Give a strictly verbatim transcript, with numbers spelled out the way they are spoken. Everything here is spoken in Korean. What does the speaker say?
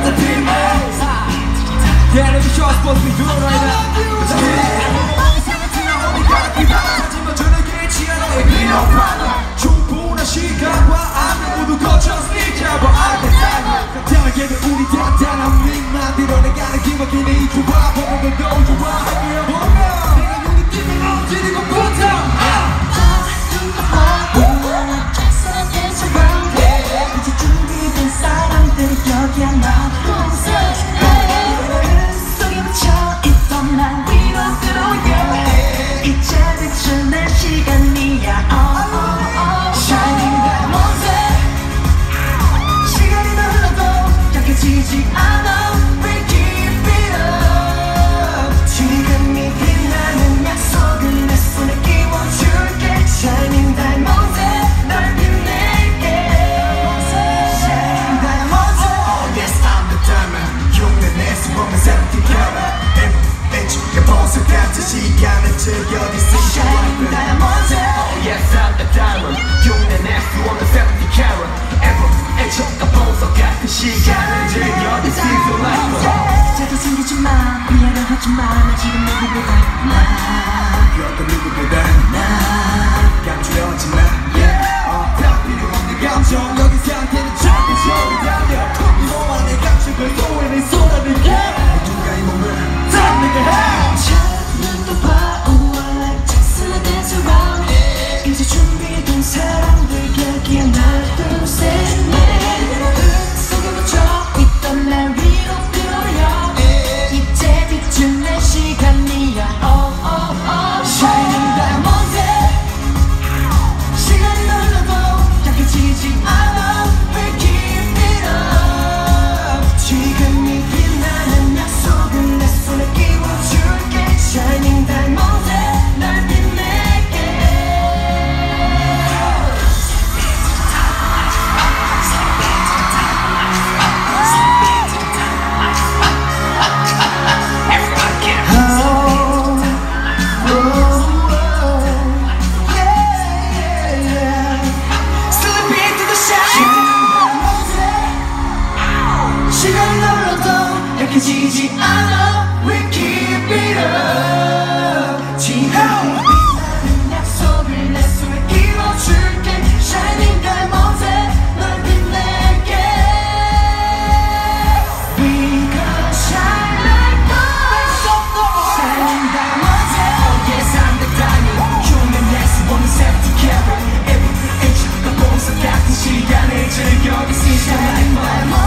the team. Yeah, let me show us what we do right now. No problem. 충분한 시간과 암을 모두 거쳐 sneak up 알겠다니 간단하게도 우리 단단한 링 만들어내가는 기막힌 이 조화 보는 건 너무 좋아 보면 내가 눈이 뜨면 엎드리고 붙어 이제 준비된 사람들 여기 하나 속에 묻혀있던 날 위로 들어오려 이제 비추는 시간이야. 지지 않아 We keep it up 지금이 빛나는 약속을 내 손에 끼워줄게 Shining Diamonds 널 빛낼게 Shining Diamonds Oh yes I'm the diamond 흉내 내서 보면 seventy carat H 보석 같은 시간을 즐겨 This is Shining Diamonds Oh yes I'm the diamond 흉내 내서 보면 seventy carat H 보석 같은 시간을 This is your life. 자도 숨기지 마. 미안해 하지 마. 나 지금 누구보다 나. 그 어떤 누구보다 나. 감추려하지 마. Yeah. 다 필요 없는 감정. 여기 상태는 절대 저리 달려. 이 몸 안에 감축을 소외내 쏟아낼게. 누가 이 몸을 다 내게 해. 눈도 봐. Oh I like just dance around. 이제 준비된 사람들 여기에 하나 둘 셋 넷. 속에 묻혀. 날 위로 끌어올려 이제 비추는 시간이야 oh, oh, oh. Shining Diamonds 시간이 흘러도 약해지지 않아 We keep it up 지금이 빛나는 약속을 내 손에 끼워줄게 Shining Diamonds 널 빛낼게 지지 않아 We keep it up 지금 빛나는 약속을 내 손에 끼워줄게 Shining Diamonds 널 빛낼게 We gonna shine like gold Shining Diamonds Oh yes I'm the diamond 흉내 내서 보는 seventy carat Every inch 더 보석 같은 시간을 즐겨 This is your life